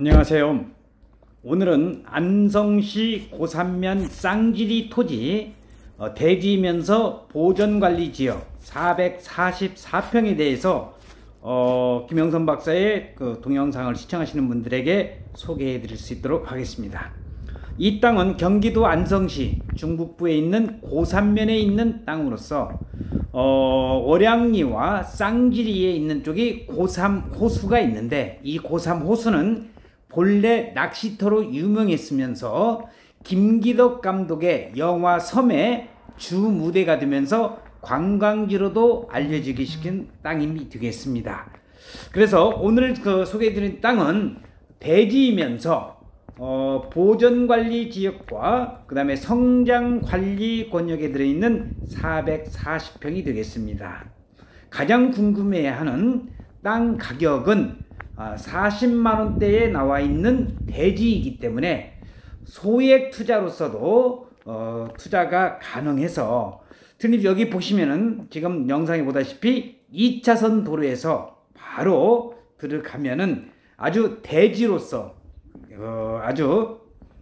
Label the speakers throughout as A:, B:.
A: 안녕하세요. 오늘은 안성시 고산면 쌍지리 토지 대지면서 보전관리지역 444평에 대해서 김영선 박사의 그 동영상을 시청하시는 분들에게 소개해 드릴 수 있도록 하겠습니다. 이 땅은 경기도 안성시 중북부에 있는 고산면에 있는 땅으로서 월양리와 쌍지리에 있는 쪽이 고삼호수가 있는데, 이 고삼호수는 본래 낚시터로 유명했으면서 김기덕 감독의 영화 섬의 주 무대가 되면서 관광지로도 알려지기 시킨 땅이 되겠습니다. 그래서 오늘 소개해드린 땅은 대지이면서 보전관리 지역과 그 다음에 성장관리 권역에 들어있는 440평이 되겠습니다. 가장 궁금해하는 땅 가격은 40만원대에 나와 있는 대지이기 때문에 소액 투자로서도 투자가 가능해서, 특히 여기 보시면은 지금 영상에 보다시피 2차선 도로에서 바로 들어가면은 아주 대지로서 아주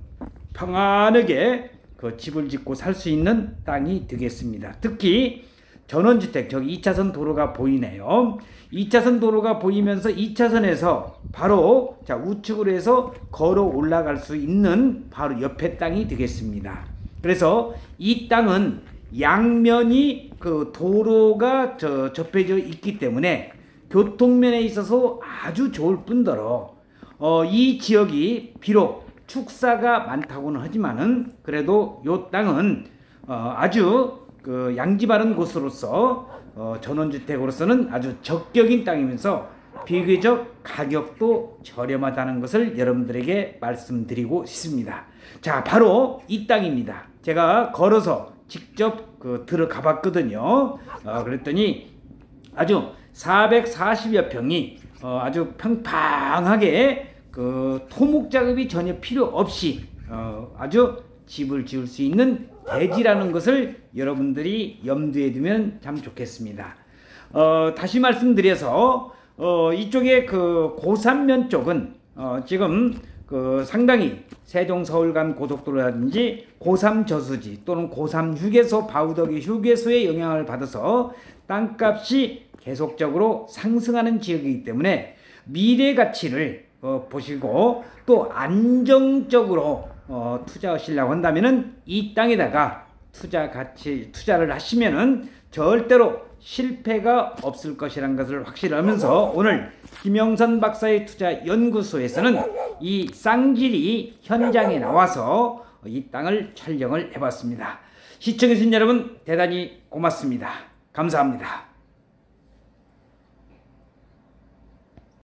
A: 평안하게 집을 짓고 살 수 있는 땅이 되겠습니다. 특히 전원주택, 저기 2차선 도로가 보이네요. 2차선 도로가 보이면서 2차선에서 바로 우측으로 해서 걸어 올라갈 수 있는 바로 옆에 땅이 되겠습니다. 그래서 이 땅은 양면이 도로가 접해져 있기 때문에 교통면에 있어서 아주 좋을 뿐더러 이 지역이 비록 축사가 많다고는 하지만은 그래도 이 땅은 아주 양지 바른 곳으로서 전원주택으로서는 아주 적격인 땅이면서 비교적 가격도 저렴하다는 것을 여러분들에게 말씀드리고 싶습니다. 자, 바로 이 땅입니다. 제가 걸어서 직접 들어가 봤거든요. 그랬더니 아주 440여 평이 아주 평평하게 토목 작업이 전혀 필요 없이 아주 집을 지을 수 있는 대지라는 것을 여러분들이 염두에 두면 참 좋겠습니다. 다시 말씀드려서 이쪽에 고산면 쪽은 지금 상당히 세종 서울 간 고속도로라든지 고삼 저수지 또는 고삼 휴게소 바우더기 휴게소의 영향을 받아서 땅값이 계속적으로 상승하는 지역이기 때문에 미래 가치를 보시고 또 안정적으로 투자하시려고 한다면은 이 땅에다가 투자를 하시면은 절대로 실패가 없을 것이라는 것을 확실하면서, 오늘 김영선 박사의 투자 연구소에서는 이 쌍지리 현장에 나와서 이 땅을 촬영을 해봤습니다. 시청해주신 여러분 대단히 고맙습니다. 감사합니다.